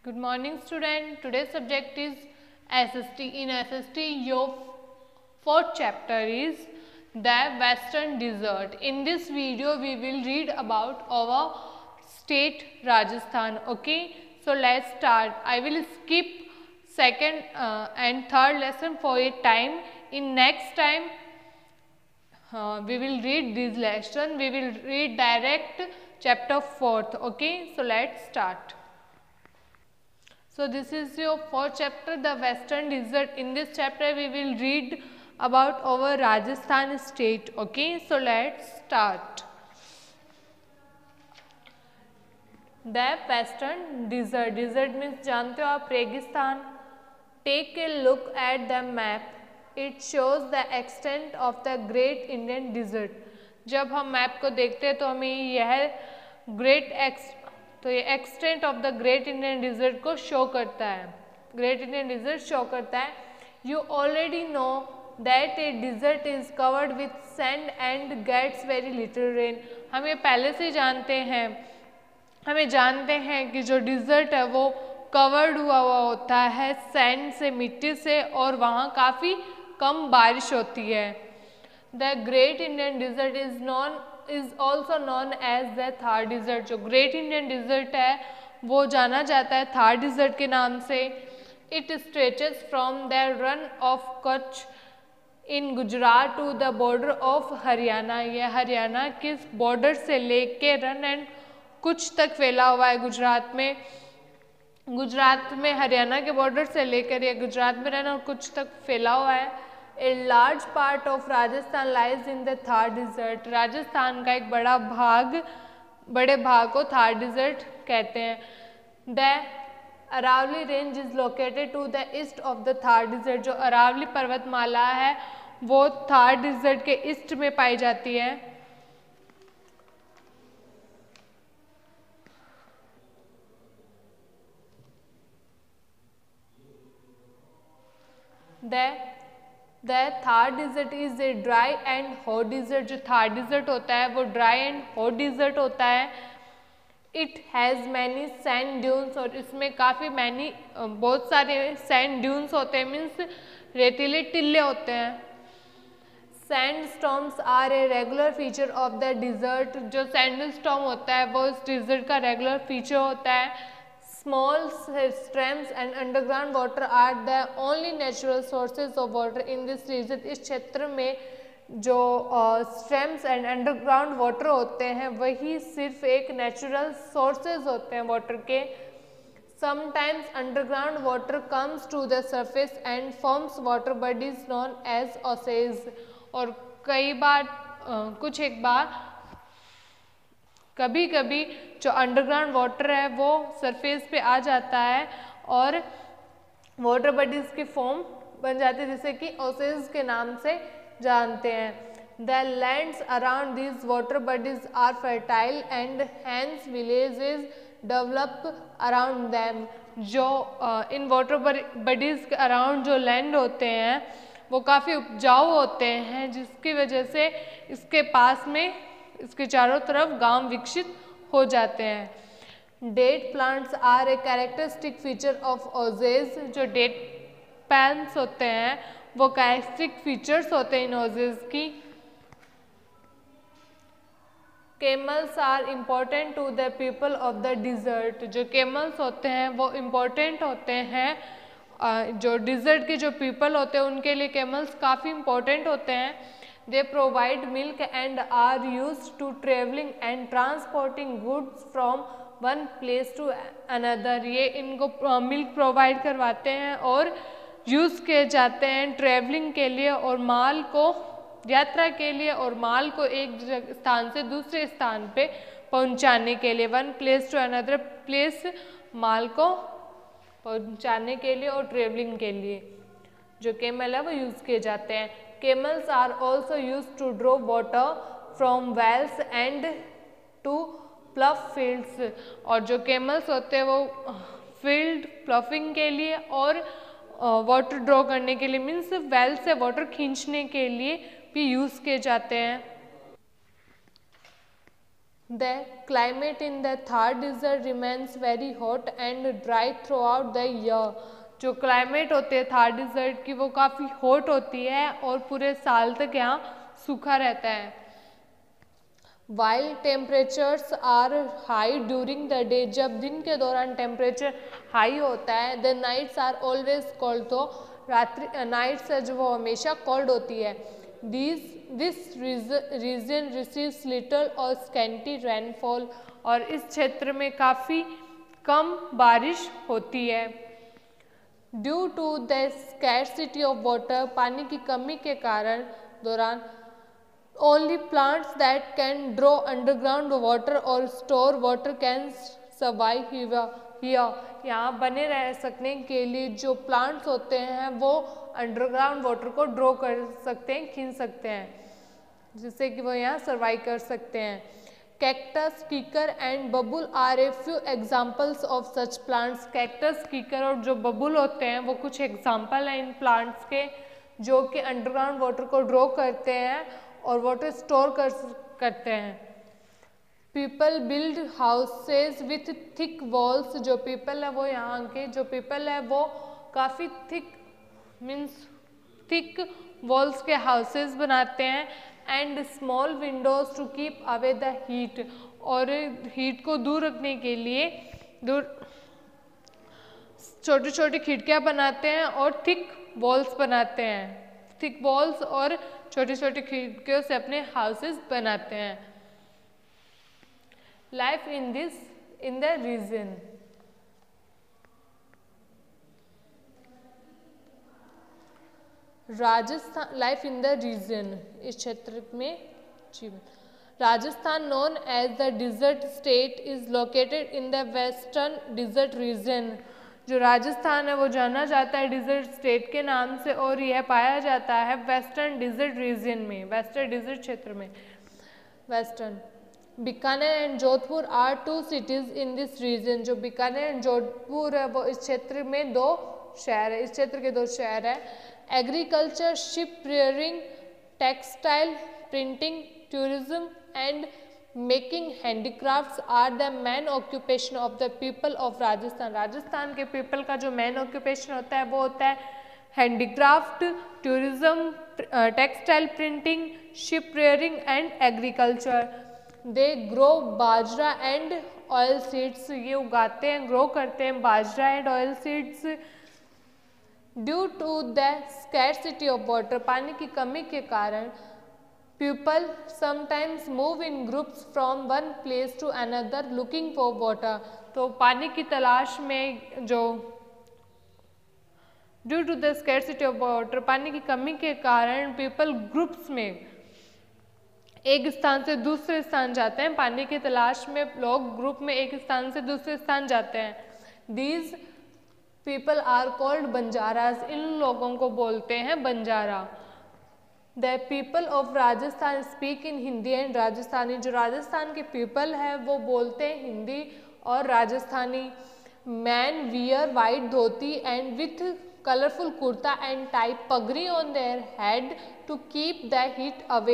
Good morning student. Today's subject is SST. In SST your fourth chapter is the Western Desert. In this video we will read about our state Rajasthan. Okay, so let's start. I will skip second and third lesson for a time. In next time we will read this lesson. We will read direct chapter 4th. Okay, so let's start. So this is your fourth chapter, the Western Desert. In this chapter we will read about our Rajasthan state. Okay, so let's start. The Western Desert. Desert means जानते हो आप रेगिस्तान. Take a look at the map. It shows the extent of the Great Indian Desert. जब हम map को देखते हैं तो हमें यह तो ये extent of the great Indian desert को शो करता है. ग्रेट इंडियन डिजर्ट शो करता है. You already know that a desert is covered with sand and gets very little rain. हम ये पहले से जानते हैं कि जो डिजर्ट है वो कवर्ड हुआ होता है सैंड से, मिट्टी से, और वहाँ काफ़ी कम बारिश होती है. The great Indian desert is also known as the Thar desert. जो ग्रेट इंडियन डिजर्ट है वो जाना जाता है थार डिजर्ट के नाम से. It stretches from the run of Kutch in Gujarat to the border of Haryana. यह हरियाणा के बॉर्डर से लेके रन एंड कुछ तक फैला हुआ है गुजरात में हरियाणा के बॉर्डर से लेकर यह गुजरात में रन और कुछ तक फैला हुआ है. A large part of Rajasthan lies in the Thar Desert. Rajasthan का एक बड़े भाग को थार डिजर्ट कहते हैं. The Aravalli Range is located to the east of the Thar Desert. जो अरावली पर्वतमाला है वो थार डिजर्ट के ईस्ट में पाई जाती है. The Thar desert is a dry and hot desert. जो थार डिजर्ट होता है वो ड्राई एंड हॉट डिजर्ट होता है. It has many sand dunes. और इसमें बहुत सारे सैंड ड्यून्स होते हैं, मीन्स रेतीले टिल्ले होते हैं. Sand storms are a regular feature of the desert. जो सैंड स्टॉर्म होता है वो इस डिजर्ट का रेगुलर फीचर होता है. Small streams and underground water are the only natural sources of water in this region. इस क्षेत्र में जो streams and underground water होते हैं वही सिर्फ एक natural sources होते हैं water के. Sometimes underground water comes to the surface and forms water bodies known as osseous. और कभी कभी जो अंडरग्राउंड वाटर है वो सरफेस पे आ जाता है और वाटर बॉडीज की फॉर्म बन जाती है, जैसे कि ओसेस के नाम से जानते हैं. The lands around these water bodies are fertile and hence villages develop around them. जो इन वाटर बॉडीज के अराउंड जो लैंड होते हैं वो काफ़ी उपजाऊ होते हैं, जिसकी वजह से इसके चारों तरफ गांव विकसित हो जाते हैं. Date plants are a characteristic feature of oases. जो डेट प्लांट्स होते हैं वो कैरेक्टरिस्टिक फीचर्स होते हैं इन ओसेस की. Camels are important to the people of the desert. जो केमल्स होते हैं वो इम्पोर्टेंट होते हैं. जो डिजर्ट के जो पीपल होते हैं उनके लिए केमल्स काफ़ी इम्पोर्टेंट होते हैं. They provide milk and are used to traveling and transporting goods from one place to another. ये इनको मिल्क प्रोवाइड करवाते हैं और यूज़ किए जाते हैं ट्रेवलिंग के लिए और यात्रा के लिए और माल को एक स्थान से दूसरे स्थान पे पहुंचाने के लिए. One place to another place माल को पहुंचाने के लिए और ट्रेवलिंग के लिए जो केमल है वो यूज़ किए जाते हैं. Camels are also used to draw water from wells and to plough fields. और जो camels होते हैं वो फील्ड प्लफिंग के लिए और वाटर ड्रॉ करने के लिए, मीन्स वेल से वाटर खींचने के लिए भी यूज़ किए जाते हैं. The climate in the Thar desert remains very hot and dry throughout the year. जो क्लाइमेट होती है थार डिजर्ट की वो काफ़ी हॉट होती है और पूरे साल तक यहाँ सूखा रहता है. While temperatures are high during the day, जब दिन के दौरान टेम्परेचर हाई होता है, the nights are always cold, तो रात्रि नाइट्स है जो वो हमेशा कोल्ड होती है. This region receives little or scanty rainfall, और इस क्षेत्र में काफ़ी कम बारिश होती है. Due to the scarcity of water, पानी की कमी के कारण दौरान only plants that can draw underground water or store water can survive here. यहाँ बने रह सकने के लिए जो प्लांट्स होते हैं वो अंडरग्राउंड वाटर को ड्रॉ कर सकते हैं, खींच सकते हैं, जिससे कि वो यहाँ सर्वाइव कर सकते हैं. Cactus, kikar and babul are a few examples of such plants. Cactus, कीकर और जो बबुल होते हैं वो कुछ एग्जाम्पल हैं इन प्लांट्स के जो कि अंडरग्राउंड वाटर को ड्रॉ करते हैं और वाटर स्टोर करते हैं. People build houses with thick walls. जो पीपल है वो यहाँ के जो पीपल है वो काफ़ी थिक मीन्स थिक वॉल्स के हाउसेज बनाते हैं. And small windows to keep away the heat. और हीट को दूर रखने के लिए छोटी छोटी खिड़कियाँ बनाते हैं और थिक वॉल्स बनाते हैं. थिक वॉल्स और छोटी छोटी खिड़कियों से अपने हाउसेस बनाते हैं. Life in the region. Rajasthan, life in the region, इस क्षेत्र में जीवन. Rajasthan known as the desert state is located in the western desert region. जो राजस्थान है वो जाना जाता है डिजर्ट स्टेट के नाम से और यह पाया जाता है वेस्टर्न डिजर्ट रीजन में, वेस्टर्न डिजर्ट क्षेत्र में. Western. Bikaner and Jodhpur are two cities in this region. जो बीकानेर एंड जोधपुर है वो इस क्षेत्र में दो शहर है, इस क्षेत्र के दो शहर है. Agriculture, sheep rearing, textile, printing, tourism and making handicrafts are the main occupation of the people of Rajasthan. Rajasthan के पीपल का जो मैन ऑक्यूपेशन होता है वो होता है handicraft, tourism, textile printing, sheep rearing and agriculture. They grow bajra and oil seeds. ये उगाते हैं, ग्रो करते हैं bajra and oil seeds. Due to the scarcity of water, पानी की कमी के कारण people sometimes move in groups from one place to another looking for water. तो पानी की तलाश में जो due to the scarcity of water, पानी की कमी के कारण पीपल ग्रुप्स में एक स्थान से दूसरे स्थान जाते हैं. पानी की तलाश में लोग ग्रुप में एक स्थान से दूसरे स्थान जाते हैं. These people are called Banjaras. इन लोगों को बोलते हैं Banjara. The people of Rajasthan speak in Hindi and Rajasthani. जो राजस्थान के पीपल है वो बोलते हैं हिंदी और Rajasthani. Man wear white dhoti and with colourful kurta and tie pagri on their head to keep the heat away.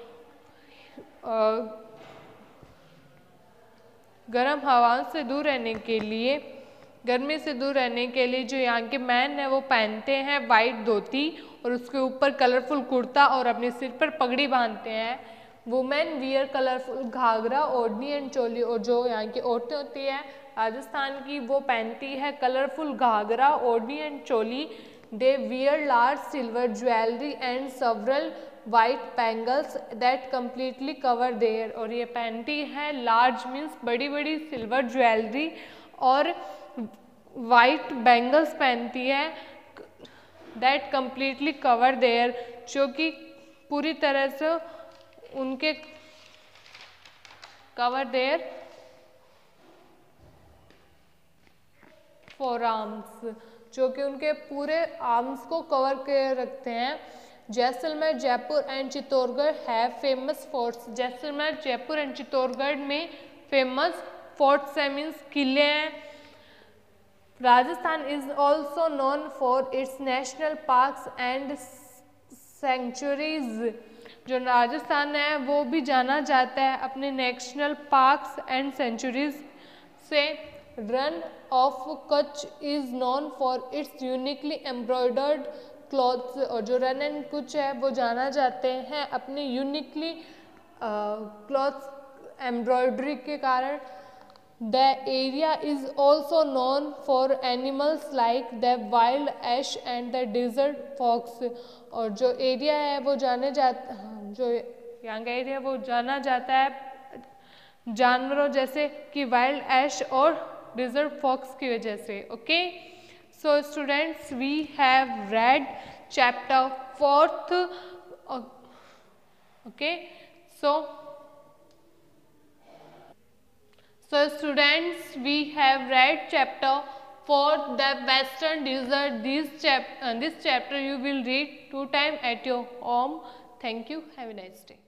गर्म हवाओं से दूर रहने के लिए, गर्मी से दूर रहने के लिए जो यहाँ के मैन है वो पहनते हैं वाइट धोती और उसके ऊपर कलरफुल कुर्ता और अपने सिर पर पगड़ी बांधते हैं. Women wear colourful ghagra, odhni and चोली. और जो यहाँ की औरतें होती है राजस्थान की वो पहनती है colourful ghagra, odhni and choli. They wear large silver jewellery and several white bangles that completely cover their. और ये पहनती है लार्ज मीन्स बड़ी बड़ी सिल्वर ज्वेलरी और वाइट बैंगल्स पहनती है दैट कम्प्लीटली कवर देयर, जो कि पूरी तरह से उनके कवर देयर फोर आर्म्स, जो कि उनके पूरे आर्म्स को कवर कर रखते हैं. Jaisalmer, Jaipur and Chittorgarh have famous forts. Jaisalmer, Jaipur and Chittorgarh में फेमस फोर्ट्स है मीन्स किले हैं. Rajasthan is also known for its national parks and sanctuaries. जो राजस्थान है वो भी जाना जाता है अपने नेशनल पार्क्स एंड सेंचुरीज से। Run of Kutch is known for its uniquely embroidered clothes, और जो रन एंड कच्छ है वो जाना जाते हैं अपने यूनिकली क्लॉथ्स एम्ब्रॉयडरी के कारण। The area is also known for animals like the wild ass and the desert fox, और जो एरिया है वो जो यहाँ का एरिया वो जाना जाता है जानवरों जैसे कि वाइल्ड एश और डेजर्ट फॉक्स की वजह से। Okay, so students we have read chapter 4th। Okay, so students, we have read chapter 4, the Western Desert. This chapter you will read 2 times at your home. Thank you. Have a nice day.